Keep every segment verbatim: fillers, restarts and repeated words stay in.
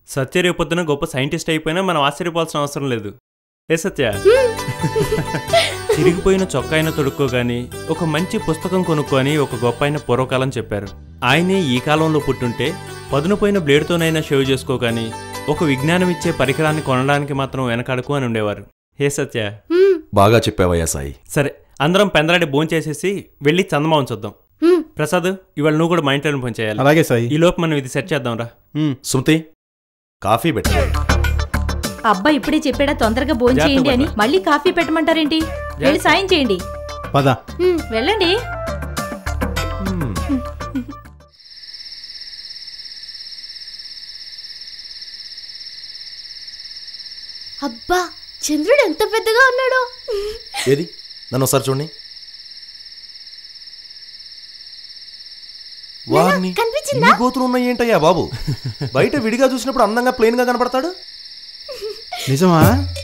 సత్య రేపొద్దున గొప్ప సైంటిస్ట్ అయిపోయినా మనం ఆశ్చర్యపోవాల్సిన అవసరం లేదు. ఏ సత్య, చిరిగిపోయిన చొక్కాయిన తొడుక్కోగాని ఒక మంచి పుస్తకం కొనుక్కొని ఒక గొప్ప అయిన పూర్వకాలం చెప్పారు. ఆయనే ఈ కాలంలో పుట్టుంటే పదునుపోయిన బ్లేడ్తోనైనా షేవ్ చేసుకోగాని ఒక విజ్ఞానం ఇచ్చే పరికరాన్ని కొనడానికి మాత్రం వెనకాడకు అని ఉండేవారు. హే సత్య, బాగా చెప్పావయ్యా సాయి. సరే, అందరం పెందరాడి భోంచేసేసి వెళ్ళి చందమామ చూద్దాం. ప్రసాద్, ఇవాళ నువ్వు కూడా మా ఇంట్లో భోజనం చేయాలి. అలాగే సాయి. ఈ లోపు మనం ఇది సెట్ చేద్దాం రా. సుమతి, కాఫీ పెట్ట. అబ్బా ఇప్పుడే చెప్పాడా తొందరగా భోజనం చేయండి అని, మళ్ళీ కాఫీ పెట్టమంటారేంటి? వెళ్ళి సాయం చేయండి. పద వెళ్ళండి. అబ్బా, చంద్రుడు ఎంత పెద్దగా ఉన్నాడో. ఏది నన్ను ఒకసారి చూడండి. వారిని గోతులు ఉన్నాయి ఏంటయ్యా బాబు? బయట విడిగా చూసినప్పుడు అందంగా ప్లెయిన్ గా కనపడతాడు. నిజమా?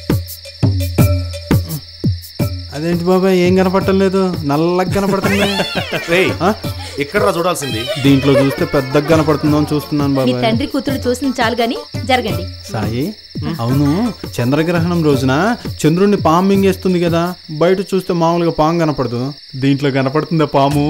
అదేంటి బాబాయ్, ఏం కనపడటం లేదు, నల్లగా కనపడుతుంది. ఇక్కడ చూడాల్సింది. దీంట్లో చూస్తే పెద్దగా కనపడుతుందో అని చూస్తున్నాను బాబాయ్. తండ్రి కూతురు చూసిన చాలు గాని జరగండి. సాయి, అవును, చంద్రగ్రహణం రోజున చంద్రుడిని పాము మింగేస్తుంది కదా, బయట చూస్తే మామూలుగా పాము కనపడదు, దీంట్లో కనపడుతుందా పాము?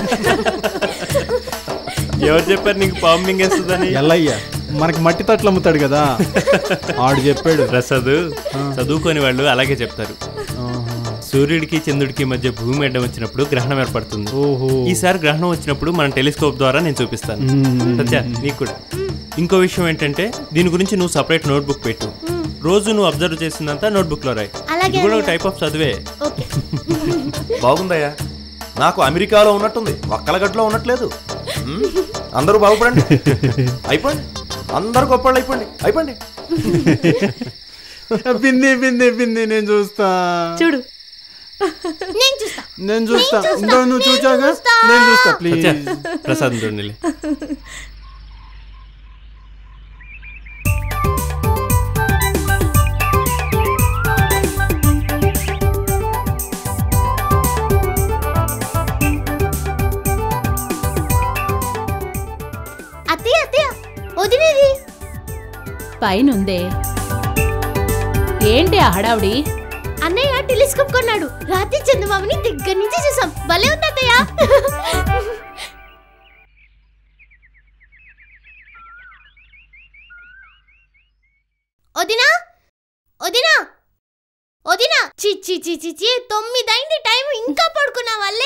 ఎవరు చెప్పారు నీకు పాము మింగేస్తుందని? ఎల్లయ్యా, మనకి మట్టి తట్లు అమ్ముతాడు కదా, ఆడు చెప్పాడు. ప్రసాద్, చదువుకొని వాళ్ళు అలాగే చెప్తారు. సూర్యుడికి చంద్రుడికి మధ్య భూమి అడ్డం వచ్చినప్పుడు గ్రహణం ఏర్పడుతుంది. ఈసారి గ్రహణం వచ్చినప్పుడు మన టెలిస్కోప్ ద్వారా నేను చూపిస్తాను. సత్య, నీకు కూడా. ఇంకో విషయం ఏంటంటే, దీని గురించి నువ్వు సపరేట్ నోట్బుక్ పెట్టు. రోజు నువ్వు అబ్జర్వ్ చేసిందంతా నోట్బుక్ లో రాయి. ఇది కూడా ఒక టైప్ ఆఫ్ చదివే. బాగుందయ్యా, నాకు అమెరికాలో ఉన్నట్టుంది, ఒక్కలగడ్డలో ఉన్నట్లేదు. అందరూ బాగుపడండి, అయిపోండి, అందరు గొప్పళ్ళు అయిపోండి, అయిపోండి. బింది బింది బింది, నేను చూస్తా. చూడు, నేను చూస్తా. నువ్వు చూచాగా, నేను చూస్తా. ప్లీజ్ ప్రసాద్ చూడండి. పైనుందే ఏంటి ఆ హడావుడి? అన్నయ్య టెలిస్కోప్ కొన్నాడు. రాత్రి చందమామని దగ్గర నుంచి చూసాం. భలే ఉంది అత్తయ్య. వదినా, వదినా, వదినా. చిచ్చి చిచ్చి చి తొమ్మిదైంది టైం, ఇంకా పడుకున్నా వాళ్ళే.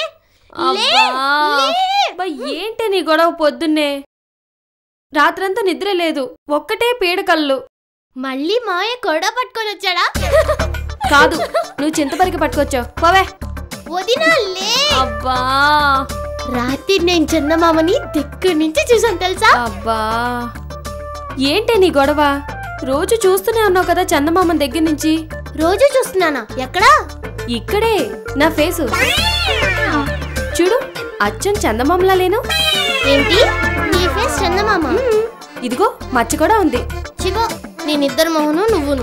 ఏంటి నీ గొడవ పొద్దున్నే? రాత్రంతా నిద్ర లేదు, ఒక్కటే పీడకల్లు. మళ్ళీ మాయ గొడవ పట్టుకొని వచ్చాడా? కాదు, నువ్వు చింతపరికి పట్టుకొచ్చావు. పోవే. వదినా లే. అబ్బా, రాత్రి నేను చందమామని దగ్గర నుంచి చూసాను తెలుసా? అబ్బా, ఏంటి నీ గొడవ? రోజు చూస్తూనే ఉన్నావు కదా చందమామని దగ్గర నుంచి. రోజు చూస్తున్నానా? ఎక్కడా? ఇక్కడే, నా ఫేసు చూడు, అచ్చం చందమామలా లేను. ఏంటి నీ ఫేస్ చందమామ? ఇదిగో మచ్చ కూడా ఉంది. చివో, నేనిద్దరు మొహను నువ్వును.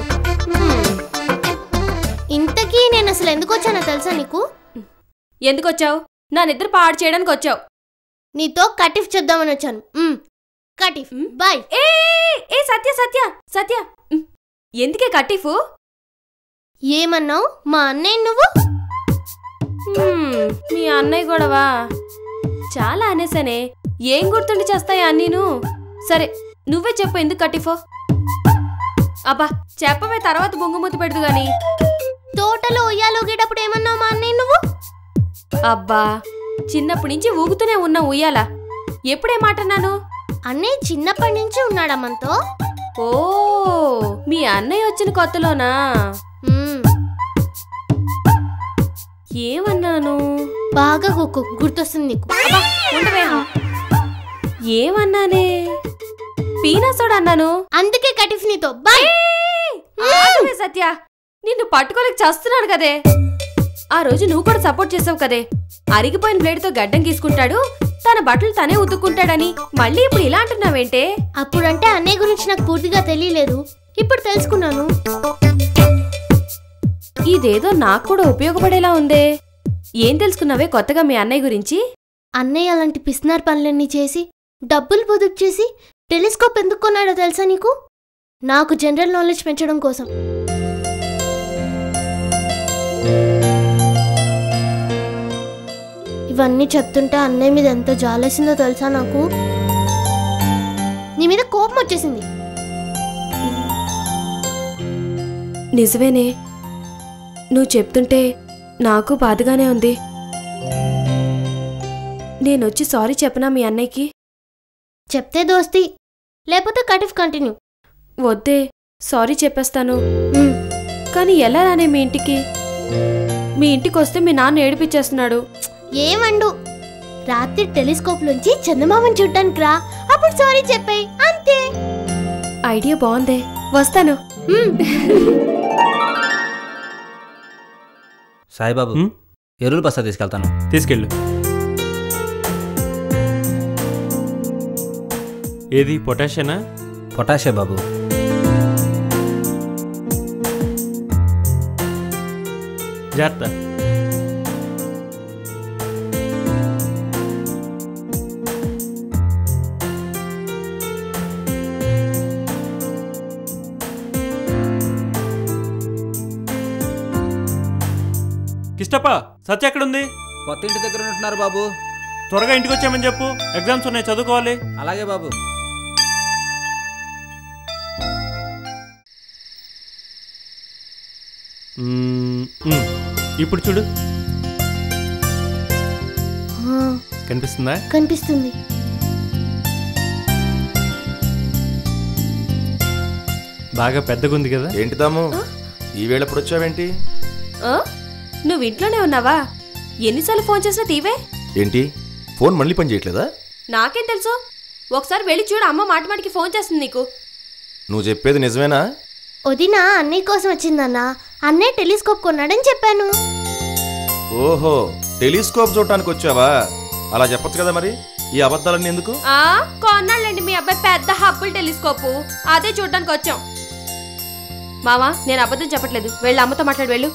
ఇంతకీ నేను అసలు ఎందుకు వచ్చానో తెలుసా నీకు? ఎందుకు వచ్చావు? నా నిద్ర పాడు చేయడానికి వచ్చావు. నీతో కటిఫ్ చేద్దామని వచ్చాను. కటిఫ్ బాయ్. ఏ ఏ సత్య సత్య సత్య, ఎందుకే కటిఫ్? ఏమన్నావు? మా అన్నయ్య నువ్వు? మీ అన్నయ్య గొడవా చాలా అనేసానే. ఏం గుర్తుండి చేస్తాయా అన్నీను? సరే నువ్వే చెప్పు, ఎందుకు కటిఫో? అబ్బా చెప్పవే, తర్వాత బొంగుమూతి పెడదు గాని. తోటలో ఉయ్యాలూగేటప్పుడు ఏమన్నావు మా అన్నయ్య నువ్వు? అబ్బా, చిన్నప్పటి నుంచి ఊగుతూనే ఉన్నా ఉయ్యాల. ఎప్పుడే మాటన్నాను? అన్నయ్య చిన్నప్పటి నుంచి ఉన్నాడా మనతో? ఓ, మీ అన్నయ్య వచ్చిన కొత్తలోనా? ఏమన్నాను? బాగా కుక్కు గుర్తొస్తుంది నీకు. ఏమన్నానే? పీనా సోడా అన్నాను. అందుకే కటిఫ్ నీతో. బాయ్. సత్య, నిన్ను పట్టుకోలేక చేస్తున్నాడు కదే. ఆ రోజు నువ్వు కూడా సపోర్ట్ చేసావు కదే. అరిగిపోయిన బ్లేడ్తో గడ్డం గీసుకుంటాడు, తన బట్టలు తనే ఉతుక్కుంటాడని. మళ్ళీ ఇప్పుడు ఇలా అంటున్నావేంటే? అప్పుడంటే అన్నయ్య గురించి నాకు పూర్తిగా తెలియలేదు, ఇప్పుడు తెలుసుకున్నాను. ఇదేదో నాకు కూడా ఉపయోగపడేలా ఉందే. ఏం తెలుసుకున్నావే కొత్తగా మీ అన్నయ్య గురించి? అన్నయ్య అలాంటి పిస్నార్ పనులన్నీ చేసి డబ్బులు పొదుపు చేసి టెలిస్కోప్ ఎందుకు కొన్నాడో తెలుసా నీకు? నాకు జనరల్ నాలెడ్జ్ పెంచడం కోసం. ఇవన్నీ చెప్తుంటే అన్నయ్య మీద ఎంత జాలేసిందో తెలుసా నాకు. నీ మీద కోపం వచ్చేసింది. నిజమేనే, నువ్వు చెప్తుంటే నాకు బాధగానే ఉంది. నేనొచ్చి సారీ చెప్పనా మీ అన్నయ్యకి? చెప్తే దోస్తి, లేకపోతే కటిఫ్ కంటిన్యూ. వద్దే, సారీ చెప్పేస్తాను. కానీ ఎలా రానే మీ ఇంటికి? మీ ఇంటికి వస్తే మీ నాన్న ఏడిపించేస్తున్నాడు. ఏమండు, రాత్రి టెలిస్కోప్ నుంచి చందమామని చూడ్డానికి రా, అప్పుడు సారీ చెప్పాయి అంతే. ఐడియా బాగుందే, వస్తాను. సాయిబాబు, ఎరువుల బస్తా తీసుకెళ్తాను. తీసుకెళ్ళు. ఏది పొటాషియనా? పొటాషియా బాబు. జాగ్రత్త. కిష్టప్ప, సత్య ఎక్కడుంది? కొత్త ఇంటి దగ్గర ఉంటున్నారు బాబు. త్వరగా ఇంటికి వచ్చామని చెప్పు, ఎగ్జామ్స్ ఉన్నాయి, చదువుకోవాలి. అలాగే బాబు. ఇప్పుడు చూడు, కనిపిస్తుందా? కనిపిస్తుంది. బాగా పెద్దగా ఉంది కదా. ఏంటి తాము ఈ వేళ ఎప్పుడు వచ్చావేంటి? నువ్వు ఇంట్లోనే ఉన్నావా? ఎన్నిసార్లు ఫోన్ చేసినా తీవే ఏంటి? ఫోన్ మళ్ళీ పని చేయట్లేదా? నాకేం తెలుసు, ఒకసారి వెళ్ళి చూడు, అమ్మ మాట మాటికి ఫోన్ చేస్తుంది నీకు. నువ్వు చెప్పేది నిజమేనా? వదినా అన్నయ్య కోసం వచ్చిందన్న, అన్నయ్య టెలిస్కోప్ కొన్నాడని చెప్పాను. ఓహో, టెలిస్కోప్ చూడటానికి వచ్చావా? అలా చెప్పొచ్చు కదా, మరి ఈ అబద్ధాలన్నీ ఎందుకు? ఆ కొన్నాళ్ళండి మీ అబ్బాయి పెద్ద హబ్బుల్ టెలిస్కోపు, అదే చూడడానికి వచ్చాం. మావా, నేను అబద్ధం చెప్పట్లేదు, వెళ్ళి అమ్మతో మాట్లాడి వెళ్ళు.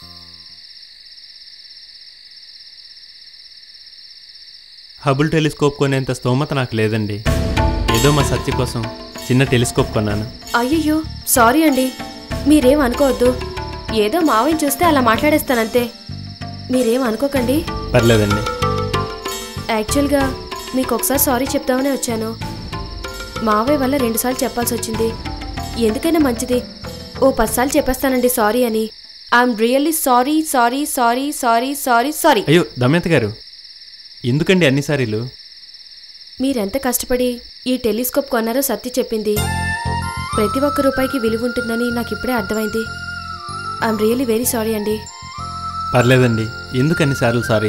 హబుల్ టెలిస్కోప్ కొనేంత స్తోమత నాకు లేదండి. ఏదో మా సత్య కోసం చిన్న టెలిస్కోప్ కొన్నాను. అయ్యయ్యో, సారీ అండి, మీరేం అనుకోవద్దు. ఏదో మావయ్యని చూస్తే అలా మాట్లాడేస్తానంతే, మీరేం అనుకోకండి. పర్లేదండి. యాక్చువల్గా మీకు ఒకసారి సారీ చెప్దామనే వచ్చాను. మావయ్య వల్ల రెండుసార్లు చెప్పాల్సి వచ్చింది. ఎందుకైనా మంచిది ఓ పదిసార్లు చెప్పేస్తానండి సారీ అని. I'm really sorry sorry sorry sorry sorry sorry. అయ్యో దమయంతి గారు, ఎందుకండి అన్ని సారీలు? మీరెంత కష్టపడి ఈ టెలిస్కోప్ కొన్నారో సత్య చెప్పింది. ప్రతి ఒక్క రూపాయికి విలువ ఉంటుందని నాకు ఇప్పుడే అర్థమైంది. ఐఎమ్ రియల్లీ వెరీ సారీ అండి. పర్లేదండి, ఎందుకు అన్ని సార్లు సారీ.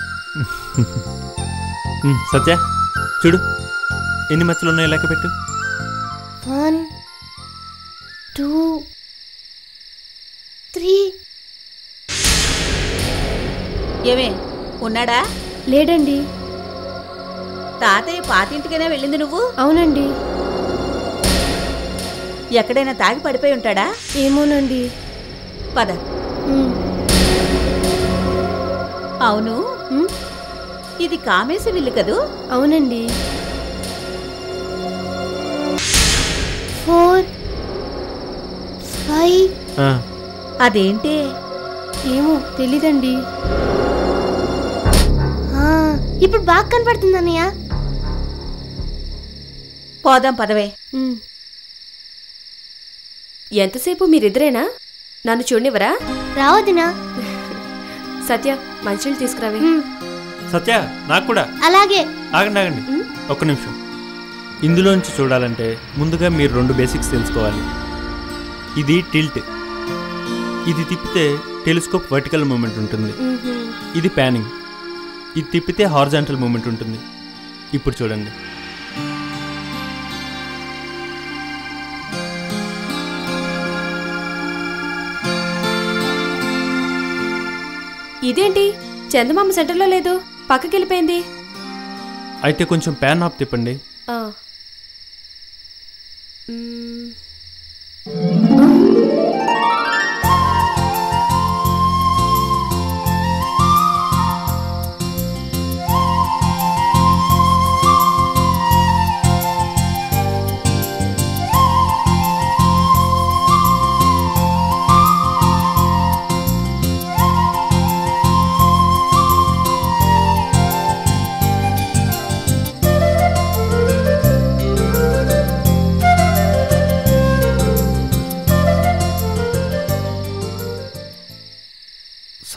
సత్య చూడు, ఎన్ని మచ్చలు ఉన్నాయో లెక్క పెట్టు. One two three. ఏమే ఉన్నాడా? లేడండి. తాతయ్య పాతింటికైనా వెళ్ళింది నువ్వు? అవునండి. ఎక్కడైనా తాగి పడిపోయి ఉంటాడా? ఏమోనండి. పద. అవును, ఇది కామేశ విల్లు కదూ? అవునండి. Four five. అదేంటి? ఏమో తెలీదండి. ఇప్పుడు బాగా కనపడుతుంది అన్నయ్య. పోదాం పదవే. ఎంతసేపు మీరిద్దరేనా? నన్ను చూడనివరా? రావద్దునా. సత్య, మంచినీళ్ళు తీసుకురావే. సత్య, నాకు కూడా. అలాగే. ఆగండి ఆగండి ఒక్క నిమిషం. ఇందులోంచి చూడాలంటే ముందుగా మీరు రెండు బేసిక్స్ తెలుసుకోవాలి. ఇది టిల్ట్, ఇది తిప్పితే టెలిస్కోప్ వర్టికల్ మూమెంట్ ఉంటుంది. ఇది ప్యానింగ్, ఇది తిప్పితే హారిజాంటల్ మూమెంట్ ఉంటుంది. ఇప్పుడు చూడండి. ఇదేంటి చందమామ సెంటర్లో లేదు, పక్కకి వెళ్ళిపోయింది. అయితే కొంచెం ప్యాన్ ఆఫ్ తిప్పండి.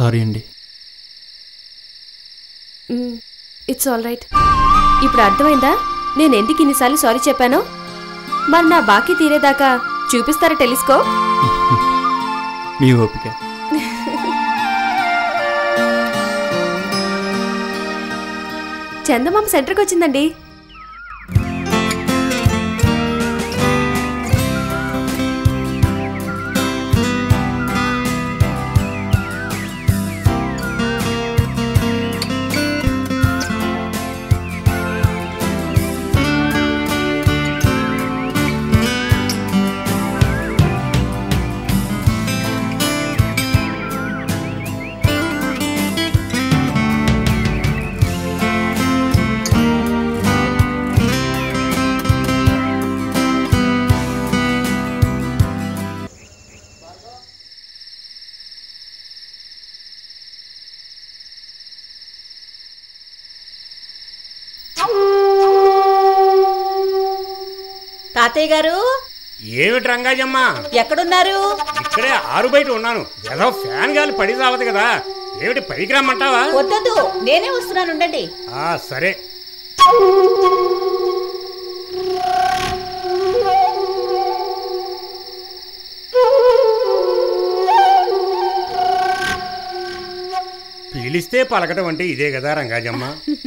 సారీ అండి. It's all right. ఇప్పుడు అర్థమైందా నేను ఎందుకు ఇన్నిసార్లు సారీ చెప్పానో? మరి నా బాకీ తీరేదాకా చూపిస్తారా టెలిస్కోప్? మీ ఓపిక. చందమామ సెంటర్కి వచ్చిందండి. తాతయ్య గారు, ఏమిటి రంగాజమ్మ ఎక్కడున్నారు? ఇక్కడే ఆరు బయట ఉన్నాను. ఏదో ఫ్యాన్ గాలి పడి రావదు కదా. ఏమిటి పైకి రమ్మంటావా? వద్దొద్దు, నేనే వస్తున్నాను, ఉండండి. ఆ సరే. పిలిస్తే పలకటం అంటే ఇదే కదా రంగాజమ్మ.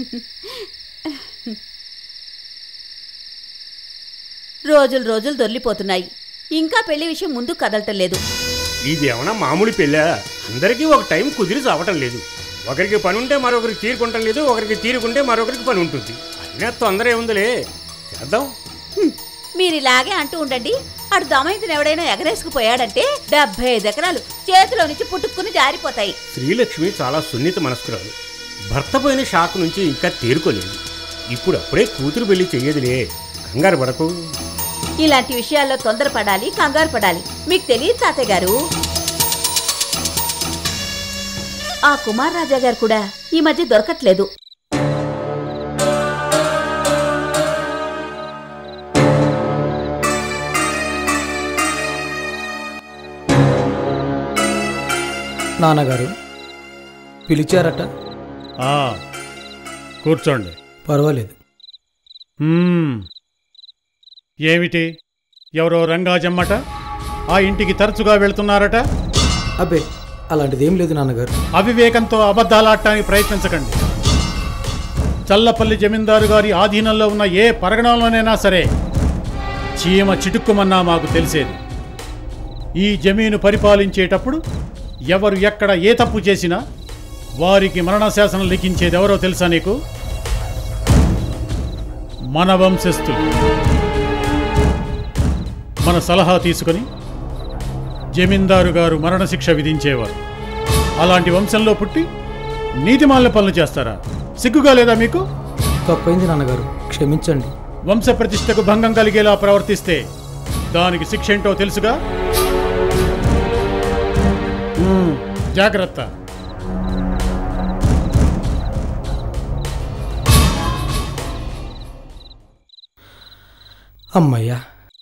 రోజులు రోజులు దొర్లిపోతున్నాయి, ఇంకా పెళ్లి విషయం ముందు కదలటం లేదు. ఇది ఏమన్నా మామూలు పెళ్ళా? అందరికీ ఒక టైం కుదిరి చావటం లేదు. ఒకరికి పని ఉంటే మరొకరికి తీరుకుంటం లేదు, ఒకరికి తీరుకుంటే మరొకరికి పని ఉంటుంది. అయినా తొందర ఏముందిలే, చేద్దాం. మీరు ఇలాగే అంటూ ఉండండి. అటు దమయంతిని ఎవడైనా ఎగరేసుకుపోయాడంటే డెబ్బై ఐదు ఎకరాలు చేతిలో నుంచి పుట్టుకుని జారిపోతాయి. శ్రీలక్ష్మి చాలా సున్నిత మనస్కురాలు. భర్త పోయిన షాక్ నుంచి ఇంకా తేరుకోలేదు. ఇప్పుడు అప్పుడే కూతురు పెళ్లి చెయ్యదులే, కంగారు పడకు. ఇలాంటి విషయాల్లో తొందరపడాలి, కంగారు పడాలి మీకు తెలియదు తాతయ్య గారు. ఆ కుమార్ రాజా గారు కూడా ఈ మధ్య దొరకట్లేదు. నాన్నగారు పిలిచారట. కూర్చోండి. పర్వాలేదు. ఏమిటి, ఎవరో రంగాజమ్మట ఆ ఇంటికి తరచుగా వెళ్తున్నారట? అబ్బే, అలాంటిదేం లేదు నాన్నగారు. అవివేకంతో అబద్ధాలాడటానికి ప్రయత్నించకండి. చల్లపల్లి జమీందారు గారి ఆధీనంలో ఉన్న ఏ పరగణంలోనైనా సరే చీమ చిటుక్కుమన్నా మాకు తెలిసేది. ఈ జమీను పరిపాలించేటప్పుడు ఎవరు ఎక్కడ ఏ తప్పు చేసినా వారికి మరణశాసనం లిఖించేది ఎవరో తెలుసా నీకు? మన వంశస్థులు. మన సలహా తీసుకుని జమీందారు గారు మరణశిక్ష విధించేవారు. అలాంటి వంశంలో పుట్టి నీతిమాలిన పనులు చేస్తారా? సిగ్గుగా లేదా మీకు? తప్పైంది నాన్నగారు, క్షమించండి. వంశ ప్రతిష్టకు భంగం కలిగేలా ప్రవర్తిస్తే దానికి శిక్ష ఏంటో తెలుసుగా? జాగ్రత్త. అమ్మయ్యా.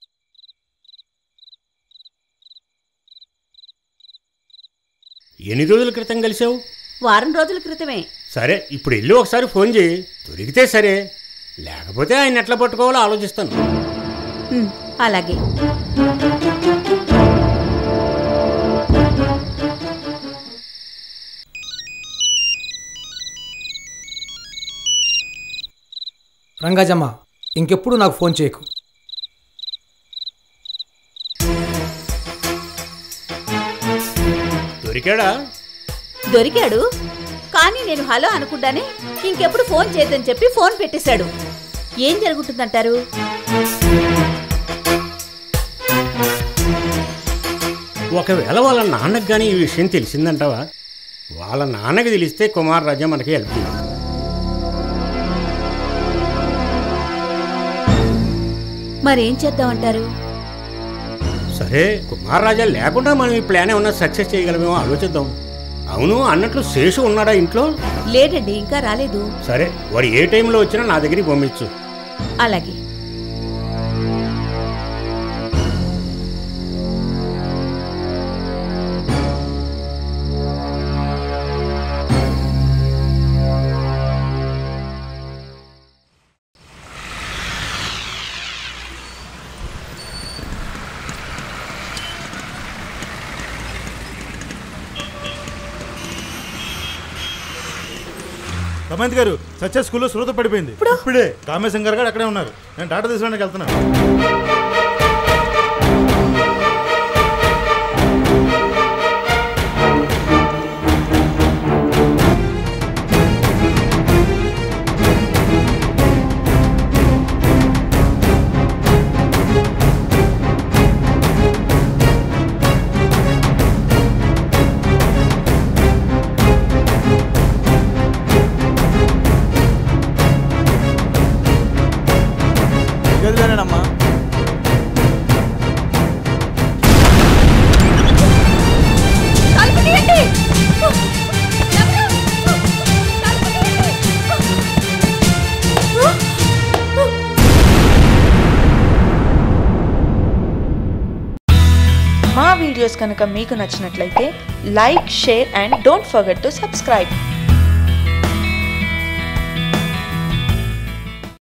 ఎన్ని రోజుల క్రితం కలిసావు? వారం రోజుల క్రితమే. సరే, ఇప్పుడు వెళ్ళి ఒకసారి ఫోన్ చేయి. దొరికితే సరే, లేకపోతే ఆయన ఎట్లా పట్టుకోవాలో ఆలోచిస్తాను. అలాగే. రంగాజమ్మ, ఇంకెప్పుడు నాకు ఫోన్ చేయకు. దొరికాడా? దొరికాడు, కానీ నేను హలో అనుకుంటానే ఇంకెప్పుడు ఫోన్ చేయొద్దని చెప్పి ఫోన్ పెట్టేశాడు. ఏం జరుగుతుందంటారు? ఒకవేళ వాళ్ళ నాన్నకు కానీ ఈ విషయం తెలిసిందంటావా? వాళ్ళ నాన్నకి తెలిస్తే కుమార్ రాజా మనకి హెల్ప్ చేయాలి. మరేం చేద్దామంటారు? సరే, కుమార్ రాజా లేకుండా మనం ఈ ప్లాన్ ఏమన్నా సక్సెస్ చేయగలమేమో ఆలోచిద్దాం. అవును, అన్నట్లు శేషు ఉన్నాడా ఇంట్లో? లేదండి, ఇంకా రాలేదు. సరే, వాడు ఏ టైంలో వచ్చినా నా దగ్గరికి పంపించు. అలాగే. హేమంత్ గారు సత్య స్కూల్లో శ్రోత పడిపోయింది. ఇప్పుడే కామేశం గారు కూడా అక్కడే ఉన్నారు. నేను డాటా తీసుకోవడానికి వెళ్తున్నాను. గదిలోనేనమ్మా. మా వీడియోస్ కనుక మీకు నచ్చినట్లయితే like, share and don't forget to subscribe.